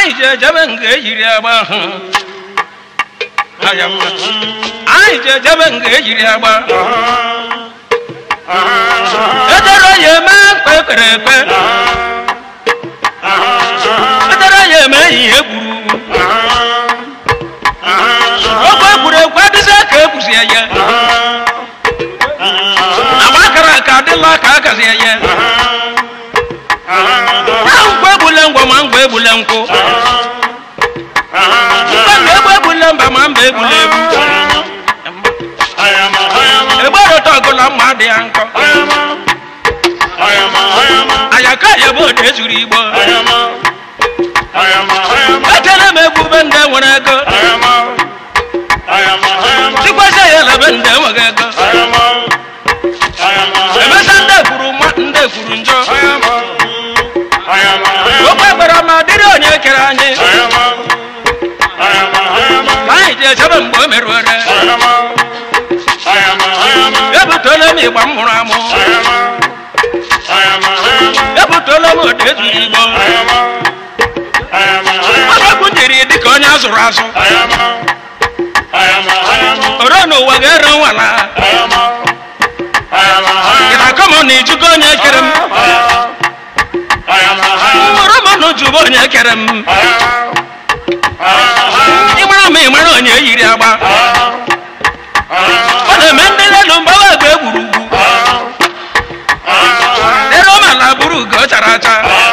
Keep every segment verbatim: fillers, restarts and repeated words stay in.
Ai je jaban ga yiri ba ayama ai je jaban ga yiri ba edara ye ma pe kere pe edara ye ma ye buru o ko buru kwa disa ka busi ye abakara ka de la ka ka se ye angwe bulengo mangwe bulengo angwe bulemba mambe bulebu ayama ayama ebaro to gola made anko ayama ayama ayama ayaka yebo de zuribo ayama ayama ayama atele mebu bende wonako ayama ayama ayama tikwase yela bende wogako ayama ayama emesande furu ma nde furu njo ayama ayama ayama obara ma dire onye kere anyi ayama ayama ayama ai je chaban bo merore ayama ayama ayama ebutole mi gbamuru amu ayama ayama ayama ebutole mo de zuribo ayama ayama ayama abakundiri dika onye azuru azu ayama ayama ayama orono wagero wala ayama ayama ayama ila komo ni jugo onye kerem ayama ayama ayama oromo no jugo onye kerem ayama ayama imara mi imara onye yiri agba Ode mendele lumba wa gbe burugu Ero mala burugu characha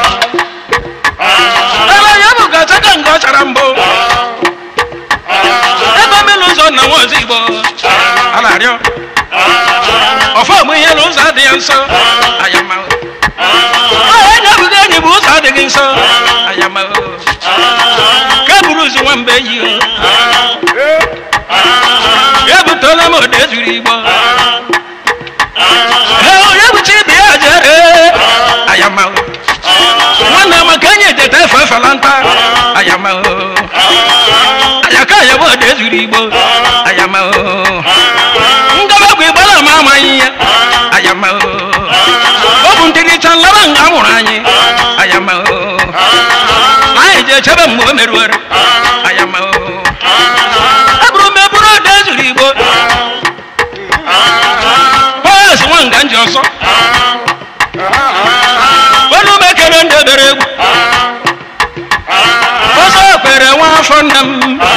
Ela yabu ga chaka ngo charambo Eba melu zo na wozibo Alario Ofo mu yelo za de anso ayama Ay na bu gani bu za de ginso ayama Ka buruzu wambe yi Tola mo de zuribo eh ya buchi bi ajere ayama wana makanye de ta fa falanta ayama ayaka ya mo de zuribo ayama ngaba gbe bala mama yin ayama obun tiri chan la banga muranyi ayama ai je chaba mo merwar ayama Ganjoso Bolu mekele ndebere Oso kwere wa fondam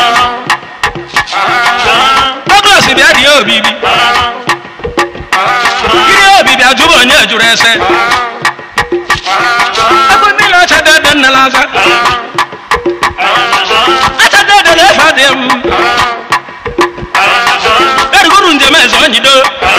Douglas bi adi obibi Kiri obibi ajubo onye ejuru ese Ego milo chadede nnelaza Achadede lefa dem Eruguru njem ezo onyido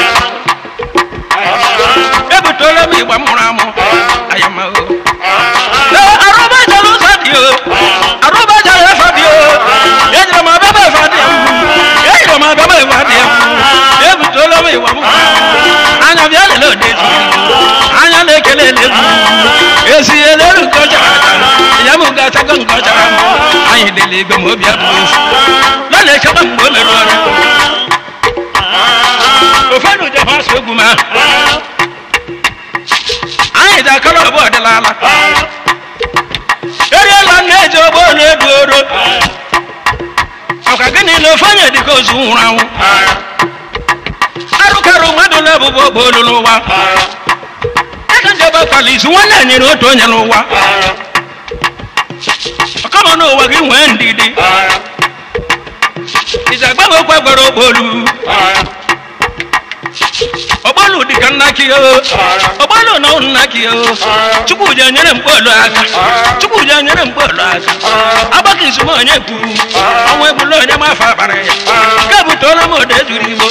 Ebutole mi gbamuru amu ayama o no aroba jalo sadio aroba jalo fadio yejiro ma baba fadio yejiro ma baba fadio ebutole mi gbamuru anya bia le lode anya le kele le esi eleru ko jara yamu ga ta gon ko jara ayi dele gbe mo bia bu la le chaba mo le ro o fa no je fa so guma ai da kala bo de lala ere la nejo bo le duro aka gani lo fanya di ko zunra wu aru karu madu le bo bo lo wa aka je ba kwali zuwana ni ro to nya lo wa aka mo no wa gi wen didi isa gba go kwa gboro bolu Obolu di kanaki yo Obolu na unaki yo Chukwu je nyere mpolo aka Chukwu je nyere mpolo aka Abaki sumo onye ku Onwe bulo onye mafa bare Kebu tola mo de zuribo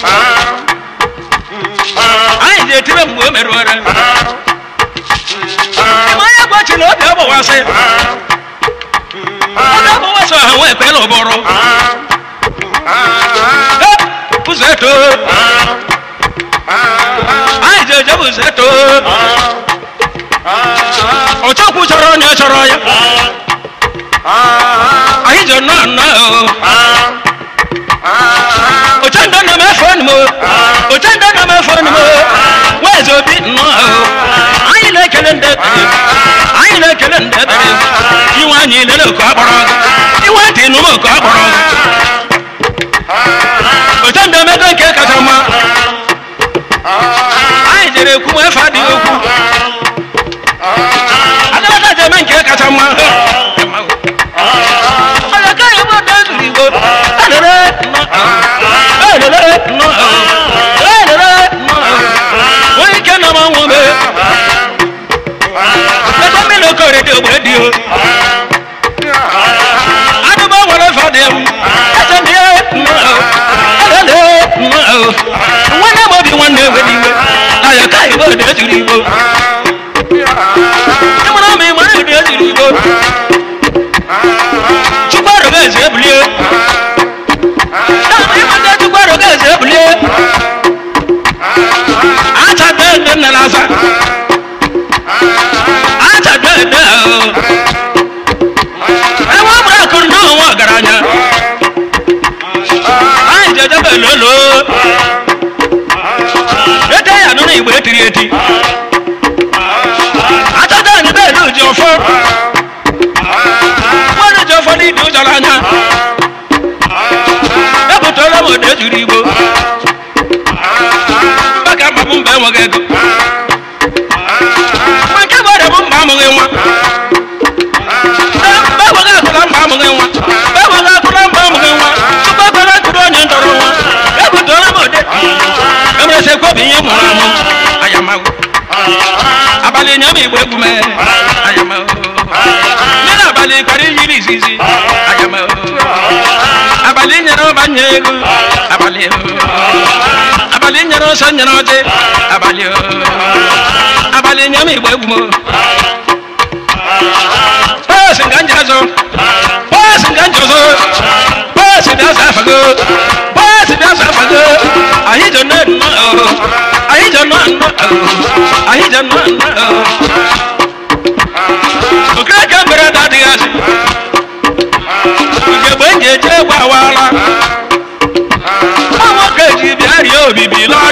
Ayi je tibe mbo merwara Maya kwa chino obi obo wase Obi obo wase hanwe pelo boro Puzeto ai je je buzeto ocho ku choro nya choro ya ai je na na ocho ndo na me phone mo ocho ndo na me phone mo we zo bi no ai le kelende ai le kelende anyị lele ka akpọrọ iwe ntị nụrụ ka akpọrọ otu ndị omego nke kacha mma anyị jere ekwu efe adịghị okwu adịghị jeme nke kacha mma onye ka anyị bụ ndị ezuru igbo elele elele elele onye ike nọ ma nwa mee ebe mmiri okore dị ogbe dị o adịba nwere efe adịghị m eze ndị elele nwanne m obi nwanne ewe n'iwe na ya ka igbo dị ezuru igbo ịmara m ịmara ụdị ezuru igbo chukwu arụga eze ebulie ịmata chukwu arụga eze ebulie acha dede nne na asa acha dede ewe ọbụrụ akụrụ na onwe ọgaranya anyị jejebe lolo ete ya nụ na igbo etiri eti achọta anyị be elu ji ọfọ mmadụ ji ọfọ n'idi ụjọrọ anya epụtara m ode juru igbo mba ka mkpabụ mba enweghị ego ma nke bụ ọrịa bụ mba amụghị nwa mba enweghị akụla mba amụghị nwa mba enweghị akụla mba amụghị nwa tupu ekwere nkụrụ onye ntọrọ nwa epụtara m ode emeresi ekwebi ihe mụrụ amụ ayamahụ abalị nyam igbo egwu mee ayamahụ nyere abalị kara iyiri izizi ayamahụ abalị nyere ọba nye ego abalị abalị nyere ọsọ nyere ọjị abalị abalị nyam igbo egwu mo pasi nga njazo pasi nga njozo pasi bịa safago pasi bịa safago anyị jọ nne nnọọ anyị jọ nnọọ nnọọ anyị jọ nnọọ nnọọ okereke mbere dadịghị asị ugegbe nje eje egwu awala nwa nwoke ji bịa rie obibi lọọ